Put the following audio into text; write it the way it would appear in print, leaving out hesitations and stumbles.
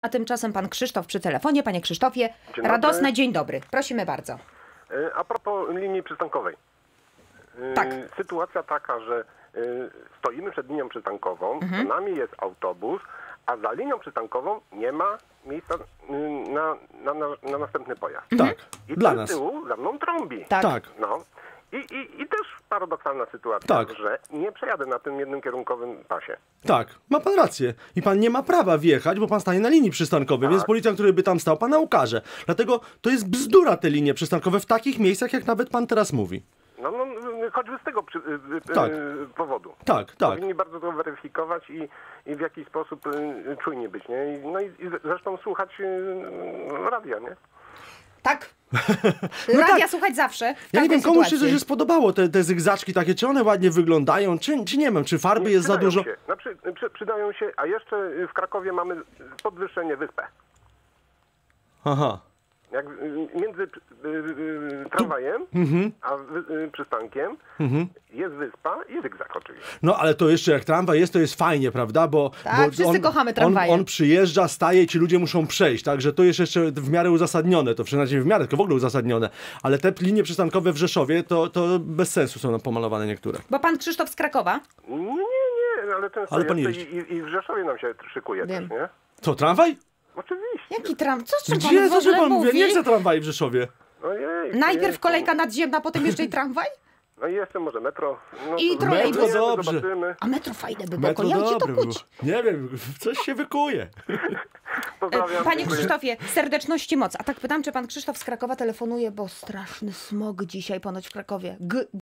A tymczasem pan Krzysztof przy telefonie. Panie Krzysztofie, Dzień radosne dobry. dzień dobry. Prosimy bardzo. A propos linii przystankowej. Tak. Sytuacja taka, że stoimy przed linią przystankową, za nami jest autobus, a za linią przystankową nie ma miejsca na następny pojazd. Tak, I dla ten nas. z tyłu za mną trąbi. Tak. Tak. No. I też paradoksalna sytuacja, Tak. że nie przejadę na tym jednym kierunkowym pasie. Tak, ma pan rację. I pan nie ma prawa wjechać, bo pan stanie na linii przystankowej, więc policjant, który by tam stał, pana ukaże. Dlatego to jest bzdura te linie przystankowe w takich miejscach, jak nawet pan teraz mówi. No, choćby z tego Tak. powodu. Tak, tak. Powinni bardzo to weryfikować i w jakiś sposób czujni być, nie? I zresztą słuchać radia, nie? Tak. No Radia tak. słuchać zawsze. W Ja nie każdej wiem, komuś się sytuacji. coś spodobało, te zygzaczki takie, czy one ładnie wyglądają, czy nie wiem, czy farby jest za Przydają dużo. się. Znaczy, przydają się, a jeszcze w Krakowie mamy podwyższenie wyspę. Aha. Jak między tramwajem a przystankiem jest wyspa i zygzak oczywiście. No ale to jeszcze jak tramwaj jest, to jest fajnie, prawda? Bo Tak, wszyscy kochamy tramwaje. On przyjeżdża, staje i ci ludzie muszą przejść, także to jest jeszcze w miarę uzasadnione, to przynajmniej w miarę, tylko w ogóle uzasadnione. Ale te linie przystankowe w Rzeszowie to bez sensu są pomalowane niektóre. Bo pan Krzysztof z Krakowa? Nie, ale często Ale pan jest jeździ. i w Rzeszowie nam się szykuje Wiem. też, nie? Co, tramwaj? Oczywiście. Jaki tram? Co pan Gdzie? w Co się ogóle pan mówi? Ja mówi? nie chcę tramwaj w Rzeszowie. Ojej, Najpierw kolejka nadziemna, potem jeszcze i tramwaj? No i jeszcze może metro. No, I to trolejbus. zobaczymy, Metro dobrze. zobaczymy. A metro fajne by było. Metro Ja cię to dobre było. kuć. Nie wiem, coś się wykuje. Pozdrawiam. Panie dziękuję. Krzysztofie, serdeczności moc. A tak pytam, czy pan Krzysztof z Krakowa telefonuje, bo straszny smog dzisiaj ponoć w Krakowie.